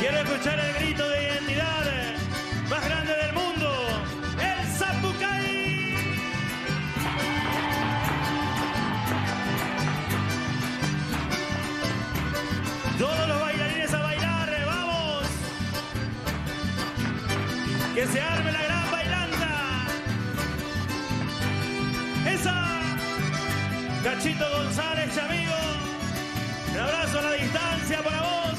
Quiero escuchar el grito de identidad más grande del mundo, el Zapucay. Todos los bailarines a bailar, vamos. Que se arme la gran bailanta. Esa. Cachito González, amigo. Un abrazo a la distancia para vos.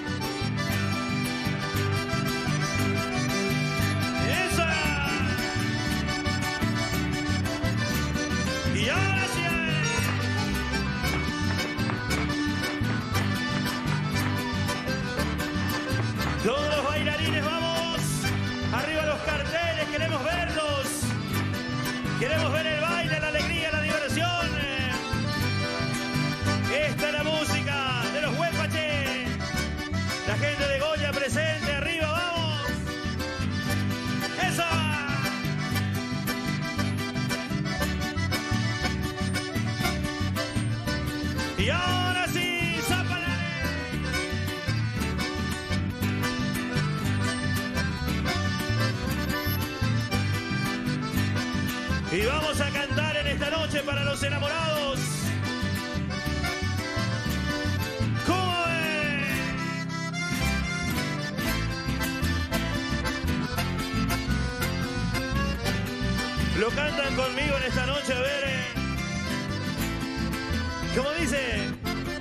¡Esa! Y ahora sí. Todos los bailarines, vamos. Arriba los carteles, queremos verlos. Queremos ver el baile, la alegría, la diversión. Esta es la música de los Huepache. La gente de Goya presente, arriba, vamos. ¡Esa! Y ahora sí, Zapalare. Y vamos a cantar en esta noche para los enamorados. Lo cantan conmigo en esta noche, a ver. ¿Cómo dice?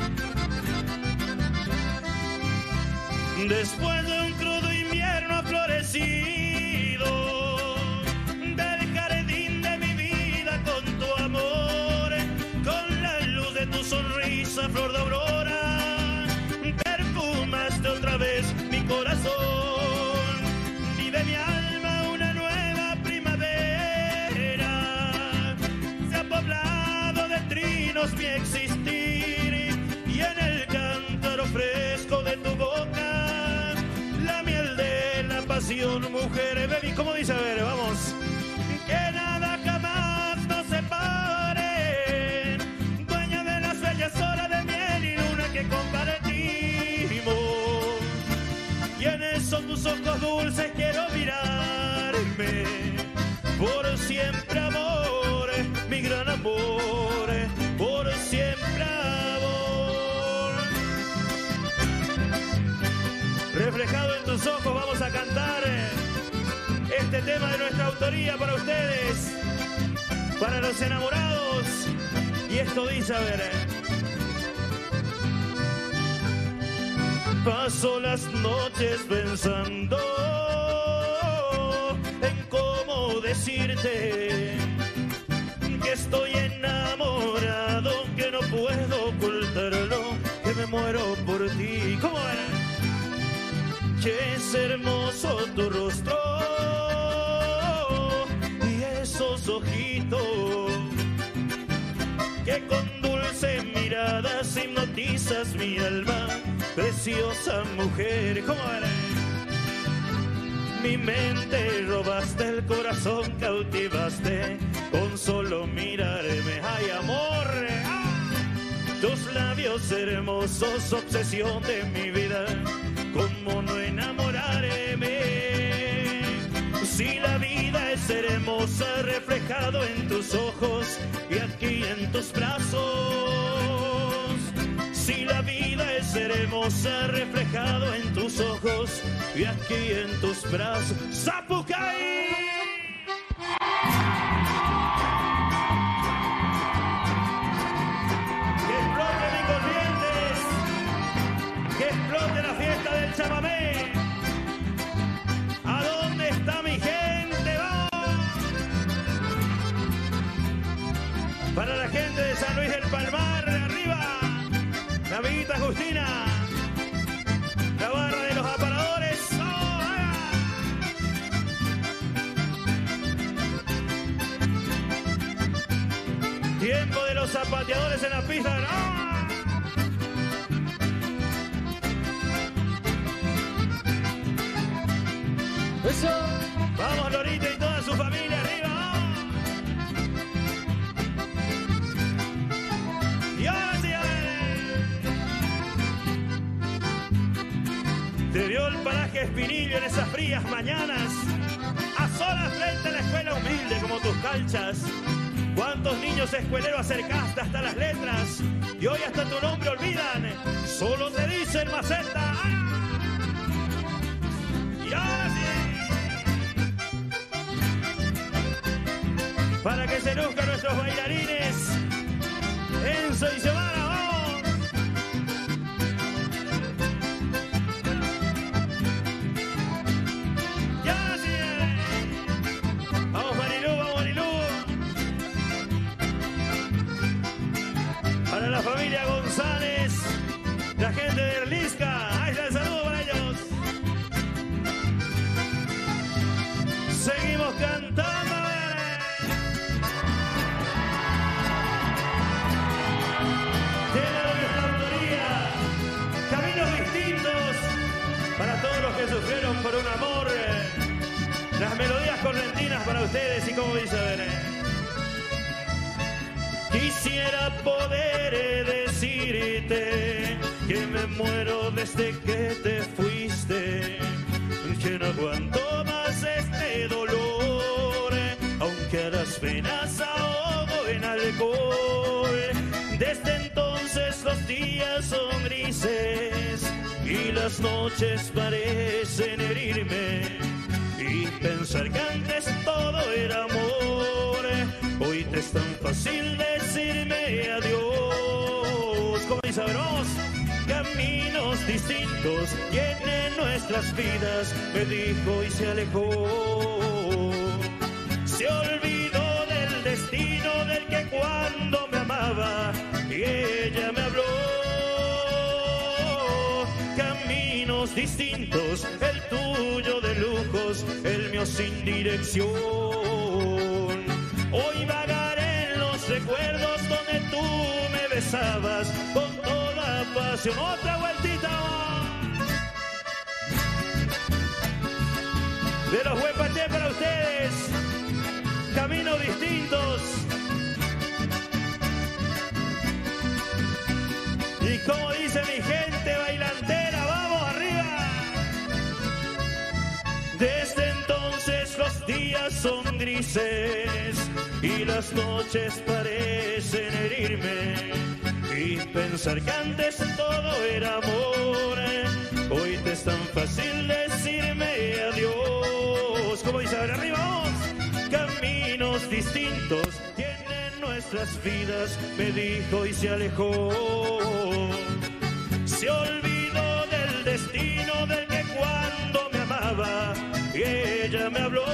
Después de un crudo invierno florecido, del jardín de mi vida con tu amor, con la luz de tu sonrisa, flor de aurora, perfumaste otra vez mi corazón. Vive mi alma una nueva primavera, se ha poblado de trinos mi existir, y en el cántaro fresco de tu boca, la miel de la pasión, mujer, baby. ¿Cómo dice? A ver, vamos. Que nada jamás nos separe, dueña de las bellas horas de miel y luna que compartimos. ¿Quiénes son tus ojos dulces? Quiero mirarme por siempre, amor, mi gran amor, por siempre, amor. Reflejado en tus ojos vamos a cantar este tema de nuestra autoría para ustedes, para los enamorados. Y esto dice, a ver. Paso las noches pensando en cómo decirte que estoy enamorado, que no puedo ocultarlo, que me muero por ti. ¿Cómo era? Que es hermoso tu rostro y esos ojitos que con dulce miradas hipnotizas mi alma, preciosa mujer. ¿Cómo era? Mi mente robaste, el corazón cautivaste, con solo mirarme. ¡Ay, amor! Tus labios hermosos, obsesión de mi vida, ¿cómo no enamorarme? Si la vida es hermosa, reflejado en tus ojos y aquí en tus brazos. Si la vida es hermosa, reflejado en tus ojos y aquí en tus brazos. ¡Zapucay! ¡Que explote mis corrientes! ¡Que explote la fiesta del chamamé! ¿A dónde está mi gente? ¡Vamos! Para la gente de San Luis del Palmar, arriba. La amiguita Justina, la barra de los aparadores. ¡Oh, tiempo de los zapateadores en la pista. ¡No! Eso. Vamos, Lorita y toda su familia arriba. Y ahora sí, a ver. Se vio el paraje Espinillo en esas frías mañanas, a solas frente a la escuela humilde como tus calchas. Cuántos niños escueleros acercaste hasta las letras y hoy hasta tu nombre olvidan, solo te dicen maceta. Y ahora sí, para que se luzcan nuestros bailarines, Enzo y Xiomara, vamos. Y ahora sí, vamos Marilú, vamos Marilú. Para la familia González, la gente de Erlisca, ahí está el saludo para ellos. Seguimos cantando. Tiene nuestra autoría, caminos distintos para todos los que sufrieron por un amor. Las melodías correntinas para ustedes y como dice, a ver. Quisiera poder decirte que me muero desde que te fuiste, que no aguanto más este dolor, aunque a las penas ahogo en alcohol. Desde entonces los días son grises y las noches parecen herirme, y pensar que antes todo era amor, hoy te es tan fácil decirme adiós. Como dice, veremos, caminos distintos tienen nuestras vidas, me dijo y se alejó. Se olvidó del destino del que cuando me amaba y ella me habló. Caminos distintos, el tuyo de lujos, el mío sin dirección. Hoy vagaré en los recuerdos donde tú me besabas con toda pasión. Otra vueltita de los Huepaché para ustedes. Caminos distintos. Y como dice mi gente bailantera, vamos arriba. Desde entonces los días son grises y las noches parecen herirme, y pensar que antes todo era amor, hoy te es tan fácil decirme adiós. Como dice, a ver arriba, vamos. Caminos distintos tienen nuestras vidas, me dijo y se alejó. Se olvidó del destino del que cuando me amaba y ella me habló.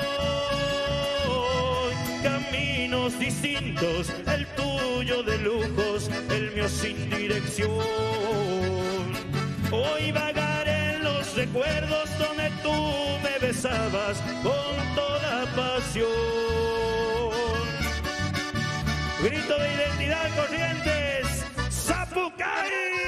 Caminos distintos, el tuyo de lujos, el mío sin dirección. Hoy vagaré en los recuerdos donde tú me besabas con toda pasión. Grito de identidad, Corrientes, Zapucay.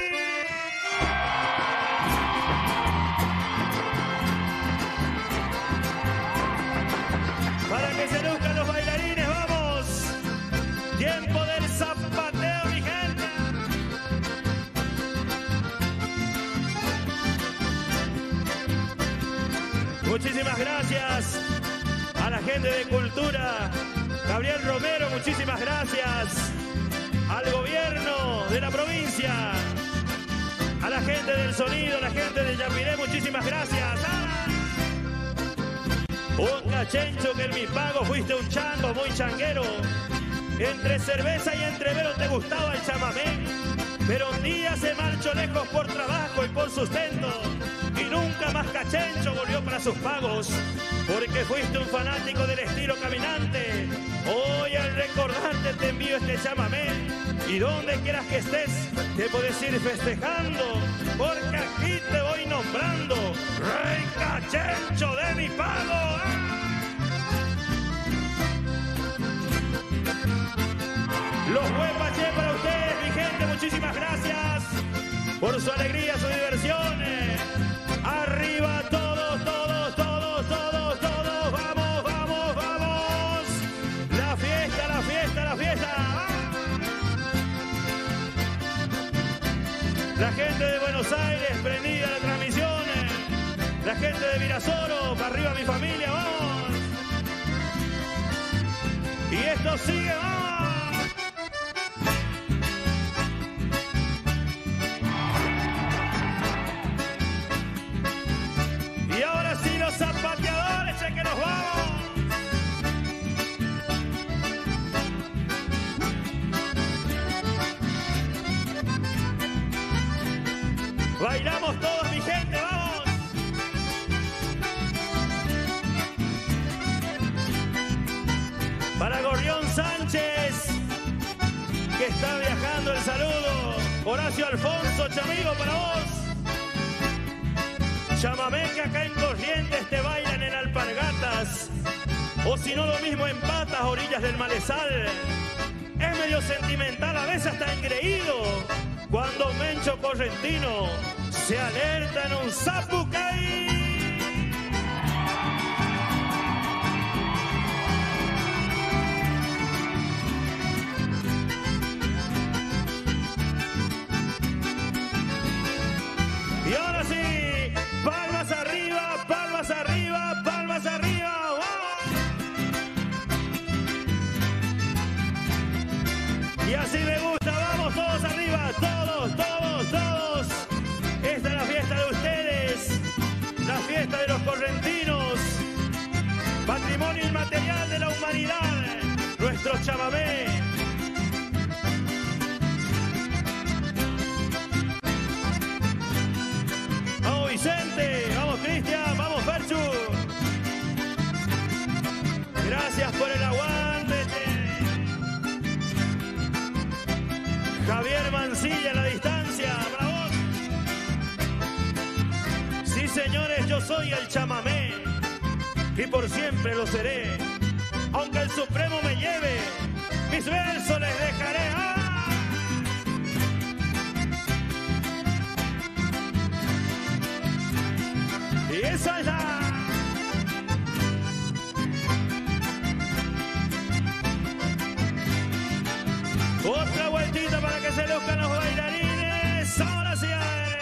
Para que se luzcan los bailarines, vamos. Tiempo del zapateo, mi gente. Muchísimas gracias a la gente de Cultura. Gabriel Romero, muchísimas gracias. Al gobierno de la provincia. A la gente del sonido, a la gente de Yapiré, muchísimas gracias. Un cachencho que en mi pago fuiste un chango muy changuero. Entre cerveza y entrevero te gustaba el chamamé, pero un día se marchó lejos por trabajo y por sustento, y nunca más cachencho volvió para sus pagos, porque fuiste un fanático del estilo caminante. Hoy al recordarte te envío este chamamé, y donde quieras que estés te puedes ir festejando, porque aquí te voy nombrando Rey Cachencho de mi pago. Los Huepaché para ustedes, mi gente, muchísimas gracias por su alegría, su diversión. Arriba todos, todos, todos, todos, todos, vamos, vamos, vamos. La fiesta, la fiesta, la fiesta. La gente de Buenos Aires prendida la transmisión. La gente de Virasoro, para arriba mi familia, vamos. Y esto sigue, vamos. Y ahora sí los zapateadores, que nos vamos. Bailamos todos, mi gente, vamos. Para Gorrión Sánchez, que está viajando, el saludo. Horacio Alfonso, chamigo, para vos. Chamamé, que acá en Corrientes te bailan en Alpargatas. O si no, lo mismo en Patas, orillas del Malezal. Es medio sentimental, a veces hasta engreído, cuando Mencho Correntino se alerta en un zapucay. Y ahora sí, palmas arriba, palmas arriba, palmas arriba. ¡Oh! Y así me gusta, vamos todos arriba, todos, todos, todos. Esta es la fiesta de ustedes, la fiesta de los correntinos, patrimonio inmaterial de la humanidad, nuestro chamamé. Vamos Vicente, vamos Cristian, vamos Perchu. Gracias por el aguante. Javier Mancilla a la distancia, para vos. Sí, señores, yo soy el chamamé y por siempre lo seré. Aunque el Supremo me lleve, mis versos les dejaré. ¡Ah! Y esa es la... Otra vueltita para que se luzcan los bailarines. Ahora sí, a ver.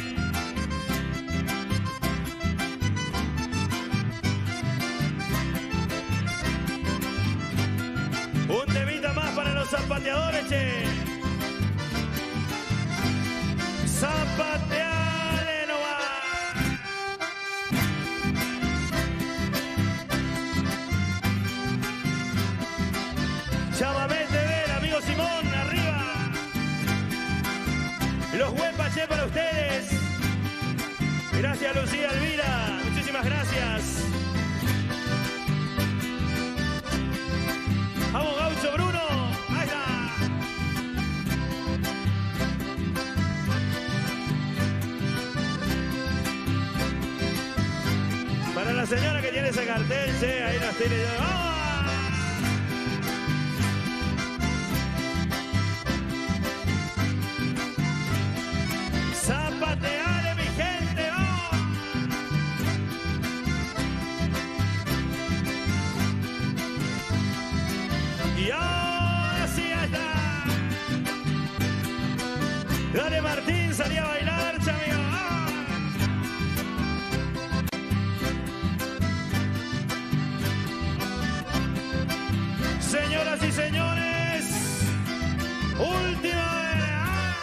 Un temita más para los zapateadores, che. Zapateale no va. Chamamé TV, el amigo Simón, arriba. Los huepaché para ustedes. Gracias, Lucía Elvira. Muchísimas gracias. Vamos, Gaucho Bruno. Ahí está. Para la señora que tiene ese cartel, sí, ahí nos tiene. ¡Vamos! Zapateale, mi gente, ¡vamos! Y ahora sí, ya está. Dale, Martín, salí a bailar, chamigo. ¡Ah! Señoras y señores, última vez. ¡Ah!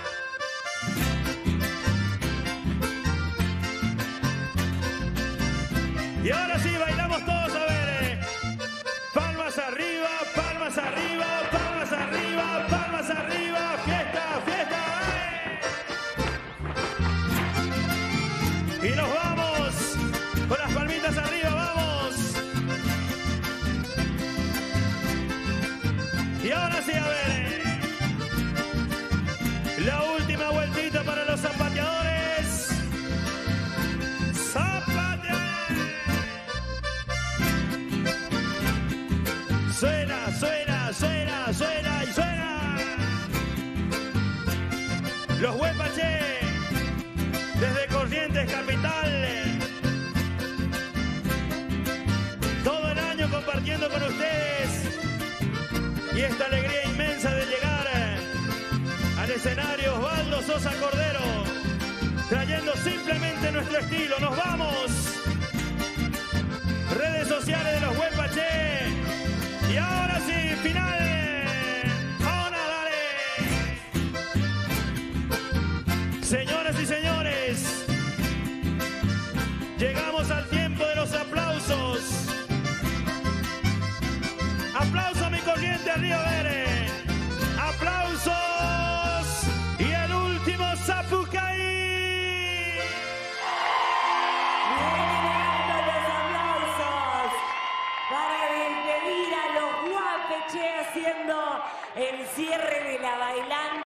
Y ahora sí, bailamos todos, a ver. Palmas arriba, palmas arriba, palmas arriba, palmas arriba. Fiesta, fiesta. Y nos vamos con las palmitas arriba, vamos. Y ahora sí, a ver. La última vueltita para los zapateadores. Suena, suena, suena, suena y suena. Los huepaché, desde Corrientes capital. Todo el año compartiendo con ustedes. Y esta alegría inmensa de llegar al escenario Osvaldo Sosa Cordero. trayendo simplemente nuestro estilo. Nos vamos. Redes sociales de los Huelpache. Y ahora sí, final. ¡Ahora, dale! Señoras y señores, llegamos al tiempo de los aplausos. Aplauso a mi corriente arriba.